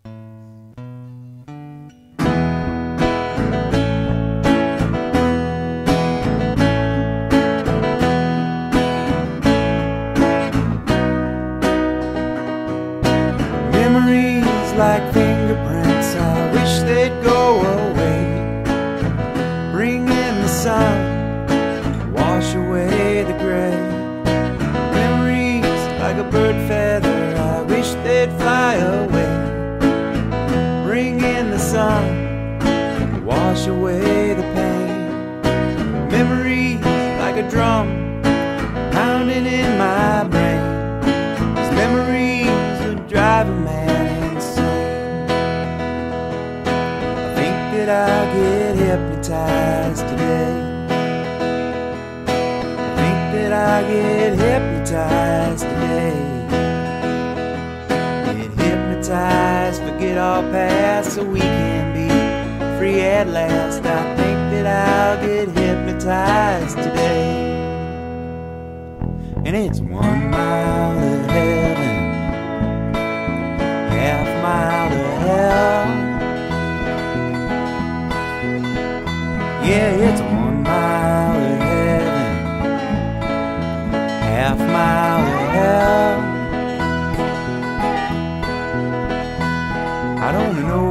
Memories like fingerprints, I wish they'd go away. Bring in the sun, wash away the gray. Memories like a bird feather, I wish they'd fly away. Bring in the sun, wash away the pain. Memories like a drum pounding in my brain. These memories would drive a man insane. I think that I'll get hypnotized today. I think that I'll get hypnotized today. Get hypnotized, forget all past, so we can be free at last. I think that I'll get hypnotized today. And it's 1 mile to heaven, half mile to hell. Yeah, it's 1 mile to heaven, half mile to hell. I don't know